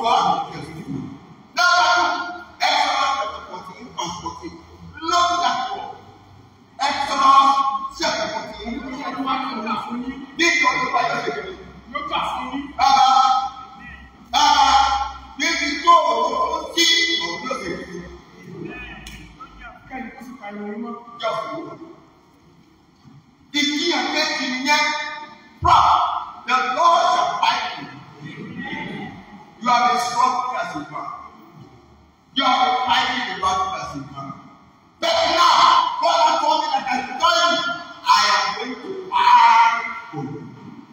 what? Now, Exodus 14 and 14. Look at that one. Exodus chapter 14. This one is by the the Lord shall fight you. You are the strong as you are. You are the fighting the battle as you are. But now, God told me that I tell you, I am going to fight for you.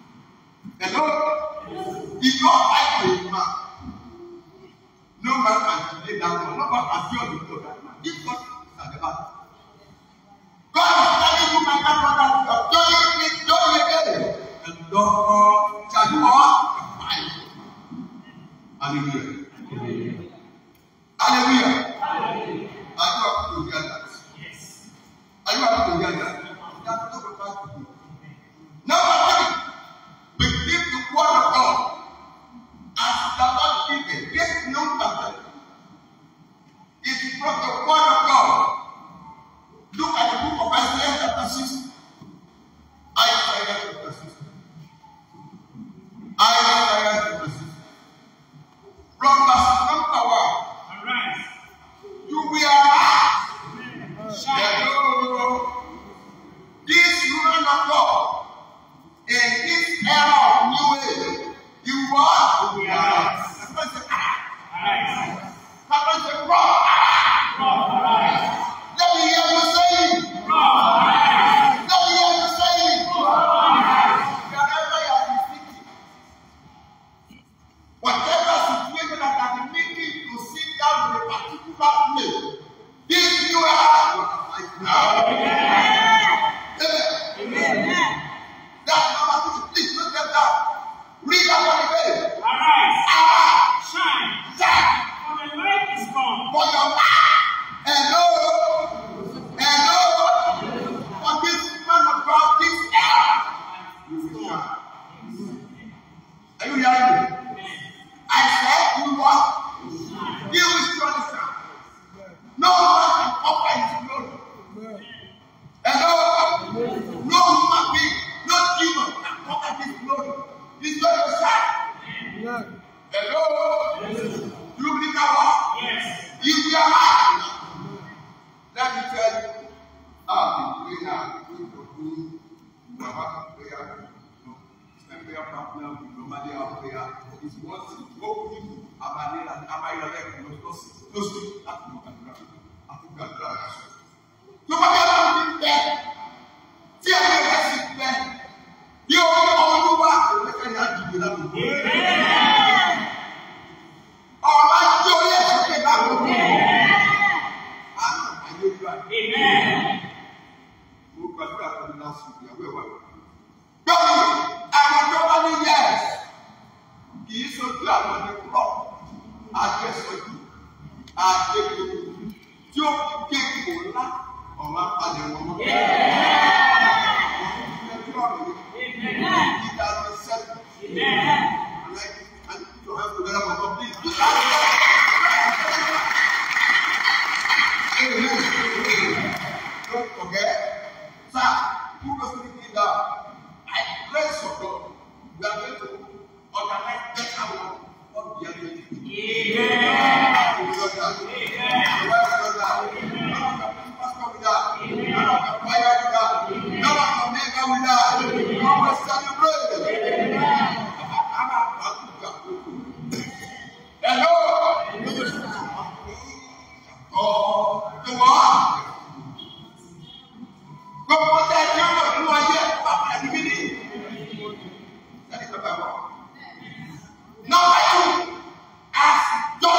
Hello? If God fight for you, man, no man can delay that one. No man can feel the blood that man. If God is at the battle. God is telling you, my God, you are doing it again. And Lord shall do all fight. Hallelujah. Hallelujah. Hallelujah. Are you happy to hear that? Yes. Are you happy to hear that? That's not what God will do. Number 3, believe the word of God. As the Lord given, get no covenant. It is from the word of God. Look at the book of Isaiah chapter 6. Isaiah chapter 6. Isaiah chapter 6. From verse number 1. Arise. You will arise. Hello. This man of God, in this era of new age, you are will arise. Somebody say, arise. Somebody say, arise. Let me hear you say, arise. Let me hear you say, arise. Wherever you are defeated, whatever situation that has been making you sit down in a particular place, this you are right now. Amen. That's number 2. Please look at that. Read that one again. Arise. Arise. Shine. Shine. For the light is come. For your light. Hello. Hello. For this man of God, this era, you will shine. Are you hearing me? I said you what? You will surely shine. No one can offer his glory. Hello? No human being, no demon can offer his glory. He's going to shine. Hello? Do you believe that one? Yes. You will arise. Let me tell you, I've been praying for you. You have prayer. It's prayer partner. We normally have prayer. It's once you go in, Number 2, as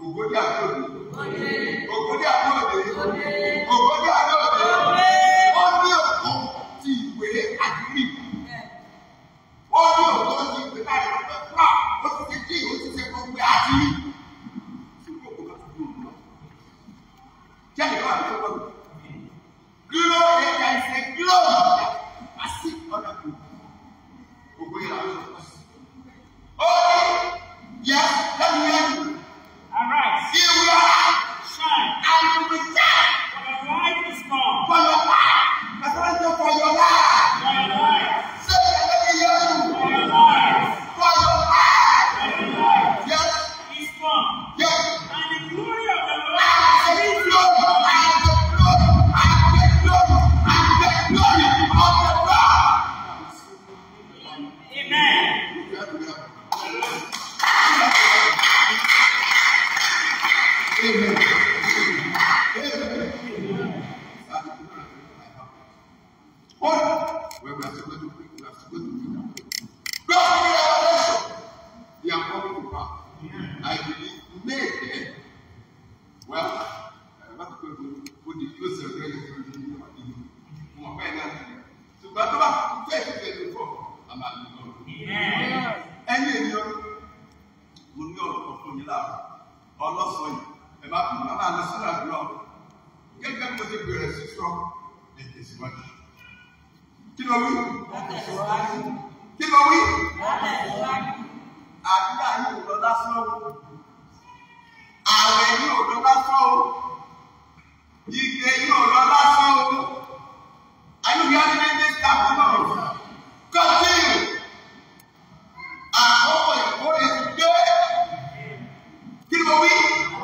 Ògbódì àdóòdè. Ògbódì àdóòdè. Ògbódì àdóòdè. Wọ́n ní òkú ti ìwé àdúrí. Wọ́n ní òkú ti ìwé láti ọ̀pẹ̀ fúlà. Ó ti ti dín, ó ti ti gbogbo àdúrí. Jáde wá àdúgbò wọ́n. Glory, there is a glory. I see other people. Ògbódì àdóòdè. Oh, yes, let me hear you. Arise. You will Shine. and you will shine. For your light is come. For your life. That's what I say for your life. For your light. Say it, let me hear you. For your light. For your life. For your light. Yes. Is come. Yes. And the glory of the Lord. And the glory, and the glory, and the glory, and the glory of the Lord. Amen. Amen. When we are supposed to pray, we are supposed to pray. God, we are coming to pass. I believe maybe, well, I'm not going to put the use of the but about 2024, I'm not going to. And you know, when you're from the lab, or lost one, about the son of God, get them with the greatest strong, it is much. Kí ló wí? Kí ló wí? Àdúrà yìí ò lọ lásán o. Ààwẹ̀ yìí ò lọ lásán o. Ìgbé yìí ò lọ lásán o. Are you hearing this afternoon? Continue. Àkókò ìkórè ti dé. Kí ló wí?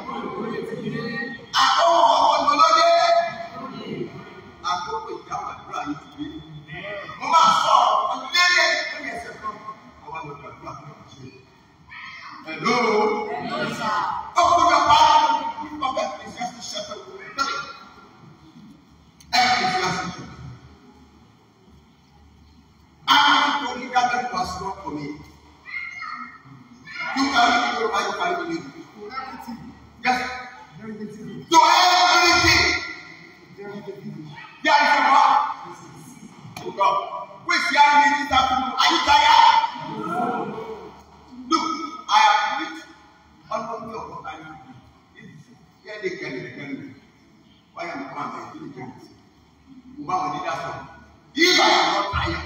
Àkókò ọ̀pọ̀ ìmọ̀lódé. Àkókò ìdáhùn àdúrà yìí ti dé. Mo máa sọ ọdún lórí ẹsẹ̀ kan. Àwọn àgbàgbà àdúrà kan ṣe. Hello. Hello, sir. Open your Bible. Of Ecclesiastes chapter 3. Ecclesiastes. I want to read that verse for me. You can read your Bible, I believe. Yes. To everything. There is a God. To God. Which young man is that? Are you tired? Look, I have preached on what we are talking. Here they can. Why am I coming? If I am not tired,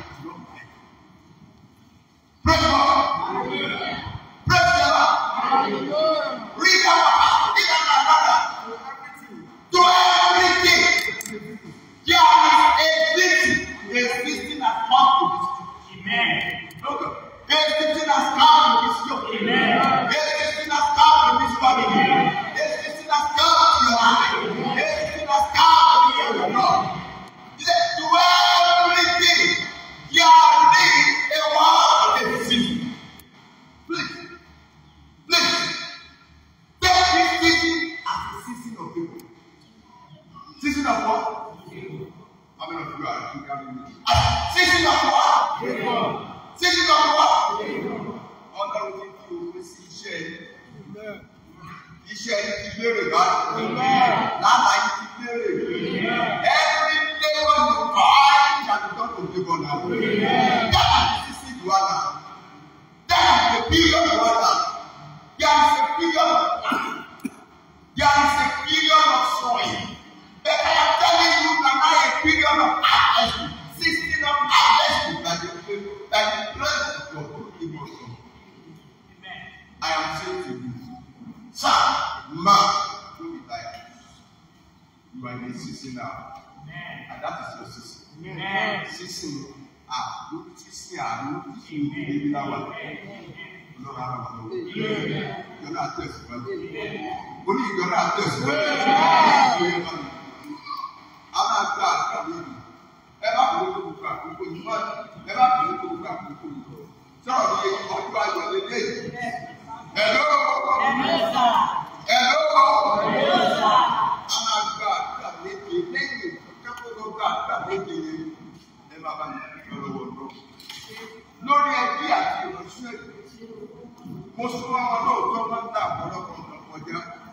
praise God. Praise the Lord. Read our brother. To everything. There is a victim has come to this. Amen. Look, a victim has come to this yoke. Amen. A victim has come to this body. A victim has come to your life. A victim has come to your Lord. He said, to everything. There is a word of the season. Please. Take this season as a season of people. Season of what? How many of you are thinking? Season of what? Season of what? Ọ̀dọ̀ òní kí o wé sí iṣẹ́ yìí. Iṣẹ́ yìí ti lérè báyìí. Lálàá yìí ti lérè. Every day when you cry, you can go to labor now. That is the season you are now. That is the period you are now. There is a period of time. There is a period of sowing. But I am telling you that now a period of harvest, season of harvest that the presence of your good emotion. I am saying to you, sir, man, don't be tired. You are in a season now. And that is your season. Season, season, Lord, I don't know. You're not testifying. What are you going to testify? I'm not God. Ever go to the back, you put money. Never go to the back, you put money. Sorry, you want to buy your day. Hello? Hello? I'm not God. God, make me. Thank you. Couple of God, God, make me. Never go to the back. Lord, I hear you. Mo sọ wọn náà tó máa ń dá ọ̀pọ̀lọpọ̀ ọ̀pọ̀ jẹ́.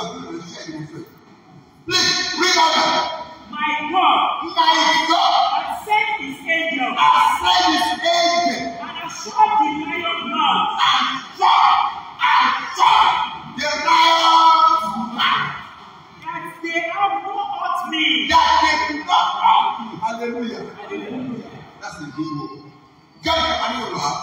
Please read on. My God has sent his angel and shut the lion mouth the lion's mouth. that they have not hurt me. That they do not hurt me. Hallelujah. That's the good word. Get it, I know that.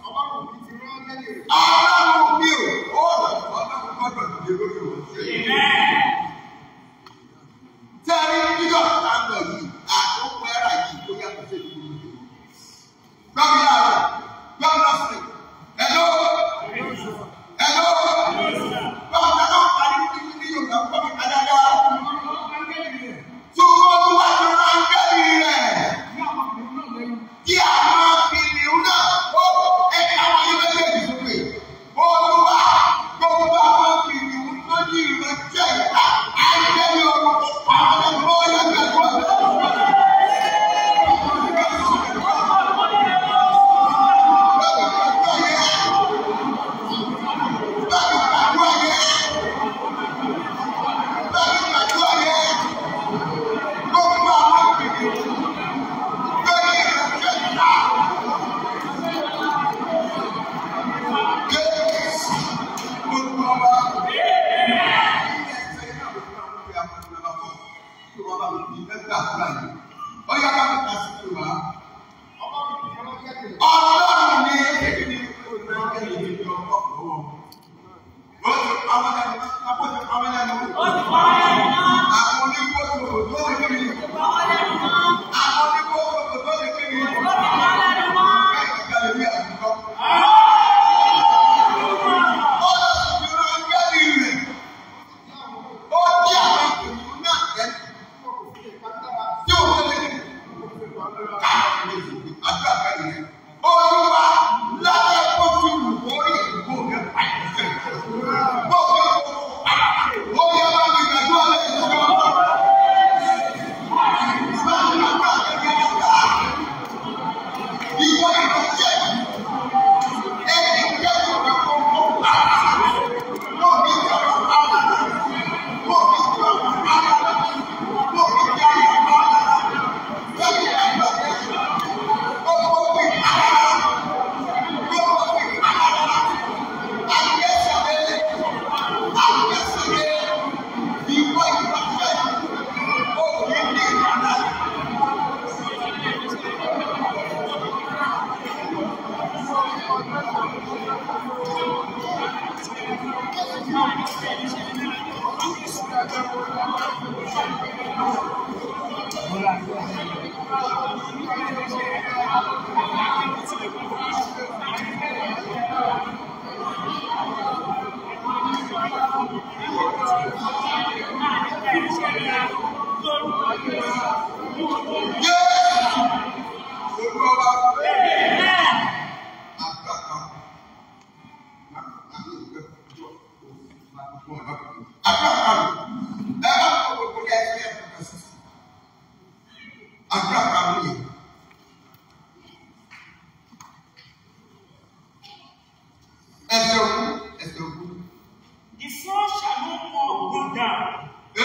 The sun shall no more go down. The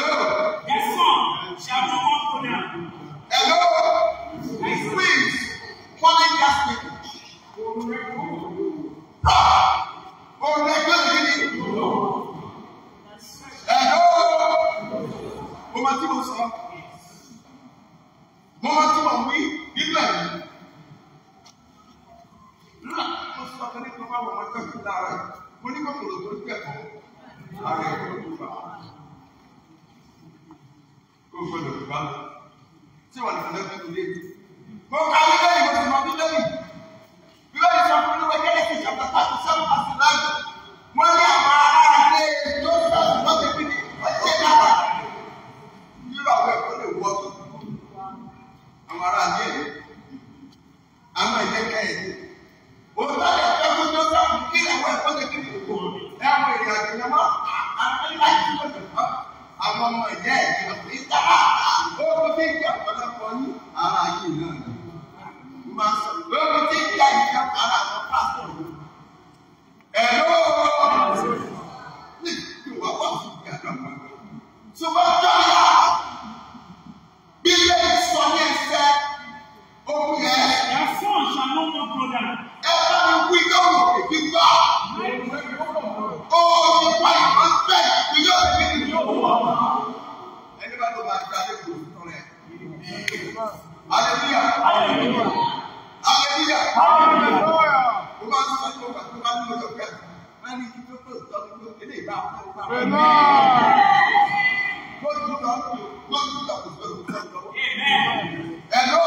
sun shall no more go down. Hello? Please, calling that people. Hello? Hello. So what do you have? Be ready for me and say, oh yes. Their son shall no more go down. We don't give God. Oh, you want to respect. We don't give you. Anybody know that? Hallelujah. Hallelujah. Hallelujah. Hallelujah. Hello.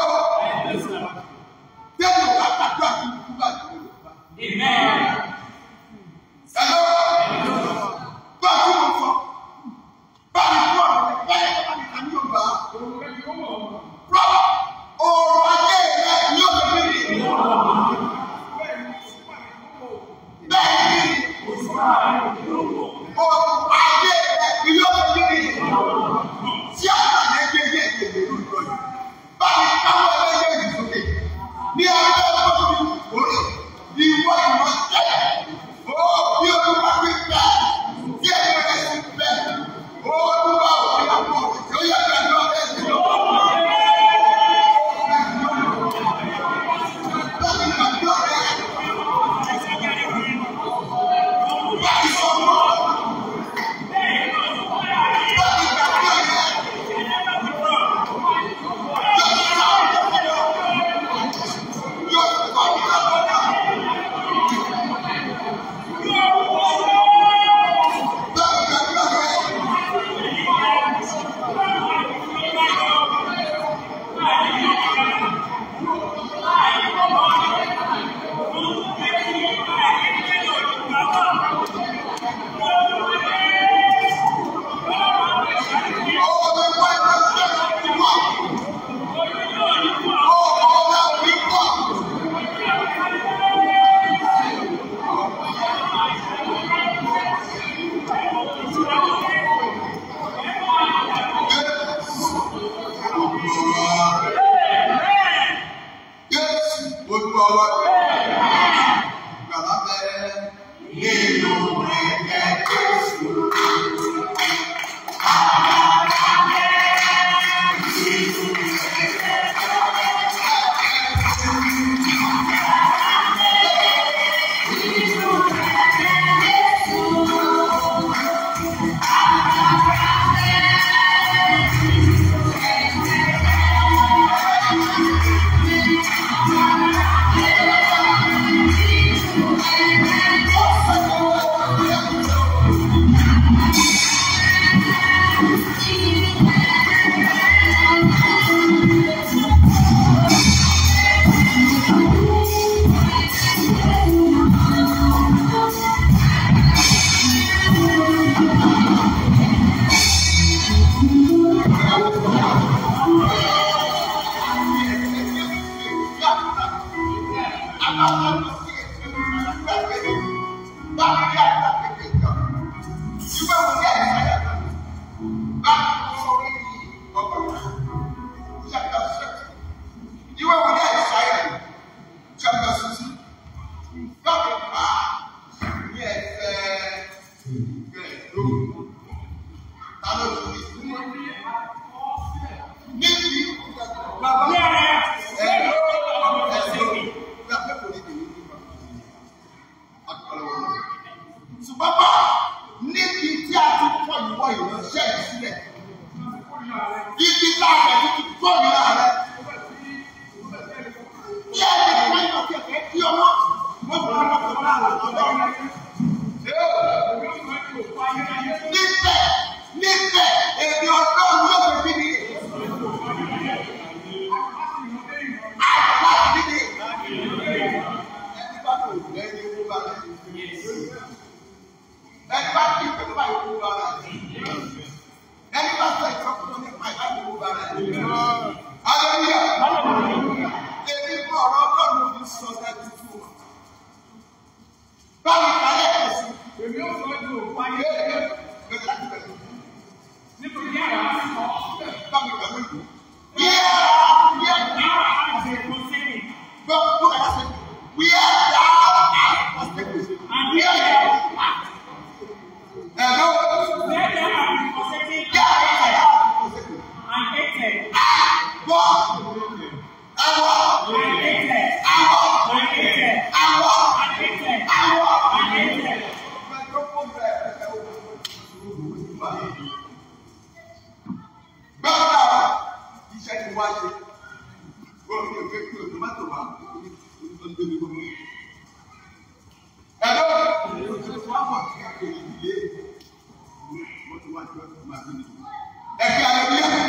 Let them have been forsaken.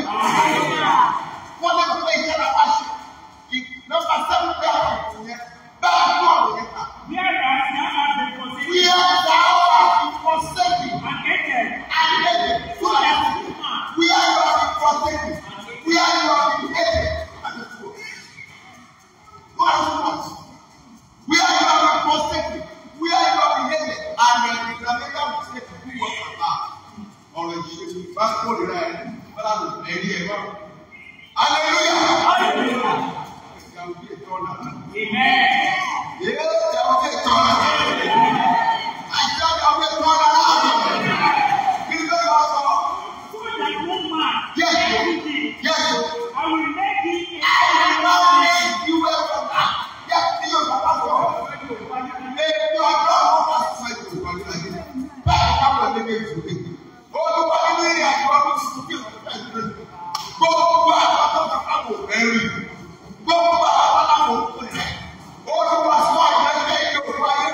Wọ́n lè pè é yára wá ṣe. Nọ́mbà 7 bẹ́ẹ̀ ọ̀rọ̀ yẹn. Bẹ́ẹ̀ ni ọ̀rọ̀ yẹn kà. We are thou art forsaken. And hated. So that we are your forsaken. We are your hated. We are your forsaken. We are your hated. And the Israelites will say, who was about? Or the sheep. That's what it is. But I'm ready. Hallelujah. Hallelujah. There will be a turnaround. Amen. Yes, there will be a turnaround. I said there will be a turnaround. You know your song? So that woman, Yes. Yes. I will make him a I will not make you a woman. Yes, you know your song. If you are not a woman, you will be like it. But you have to make it to me. Oh, the one in the air, you are going to feel the president. Go back to the Bible, Mary. Go back to the Bible. Oh, the was not make you cry.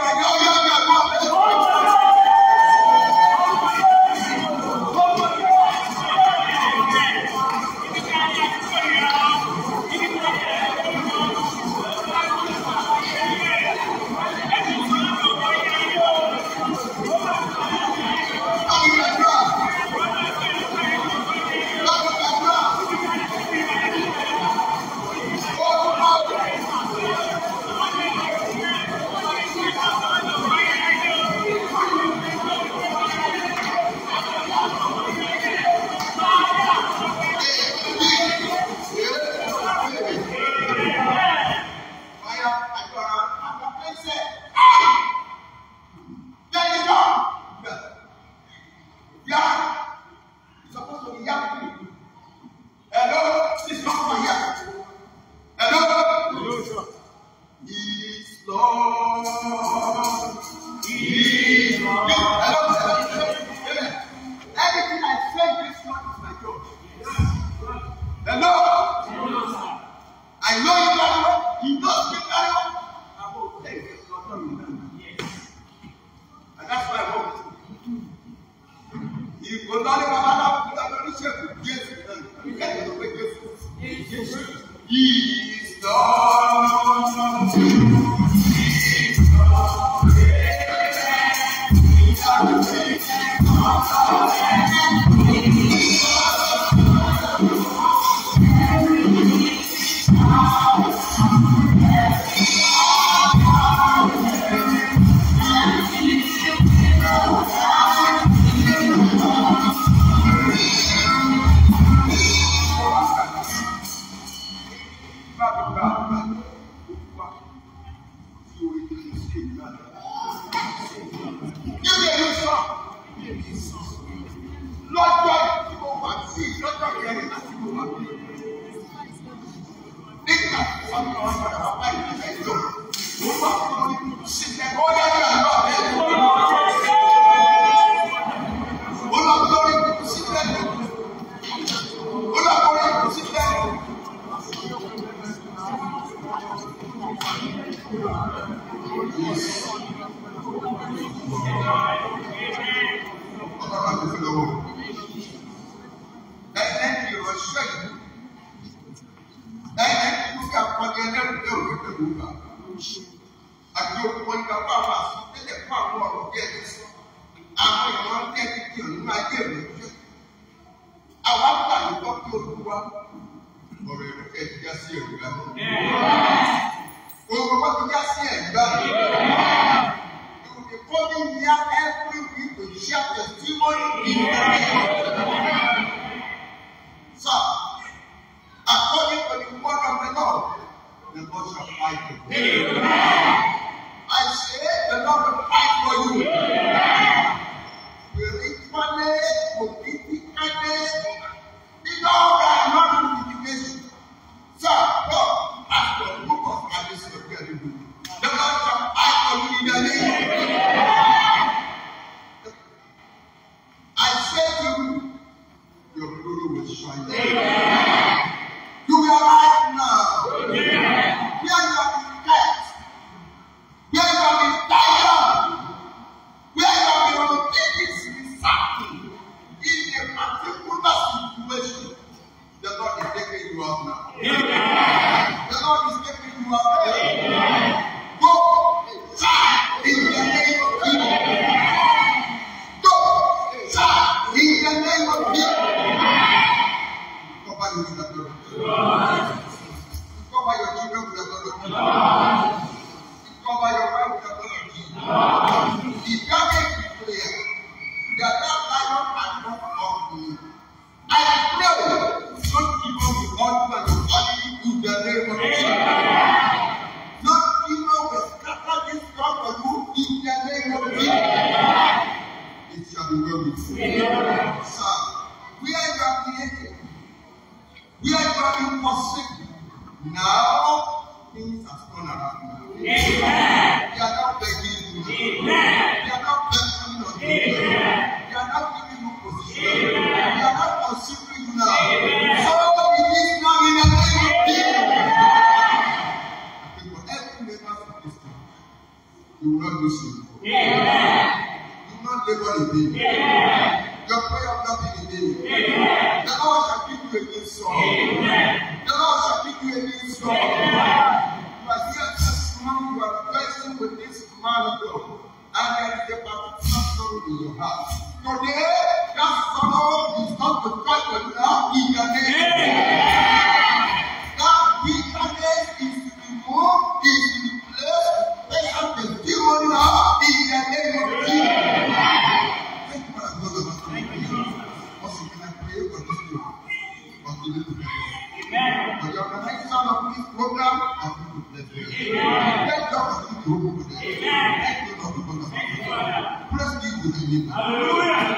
of Jesus. Cover you with the blood of Jesus. Cover your children with the blood of Jesus. Cover your wife with the blood of Jesus. The damage is clear. That lion has not come to you. I pray, don't give up the altar and the body in the name of Jesus. Not give up the scatter this God for you in the name of Jesus. It shall be well with you. Sir, where you are created, where you are being forsaken, now things have turned around now. They are not begging you. They are not begging you. They are not giving you position. They are not considering you now. So it is now in the name of Jesus. I think for every member of this church, you will not lose your hope. You will not labor in vain. Your prayer will not be in vain. The Lord shall give you a new song. The Lord shall give you a new song. You are here this morning, you are blessed with this man of God. And there is a particular sorrow in your heart. Today, that sorrow is not the fact that you are in the name. That bitterness is removed, is replaced. They have the demon now in the name of Jesus. Thank you for that brother. Also, when I pray for this people, continue to pray. For the organization of this program, I want to bless you. Let God continue to open for them. Thank you, Lord. Bless me with the name. Hallelujah.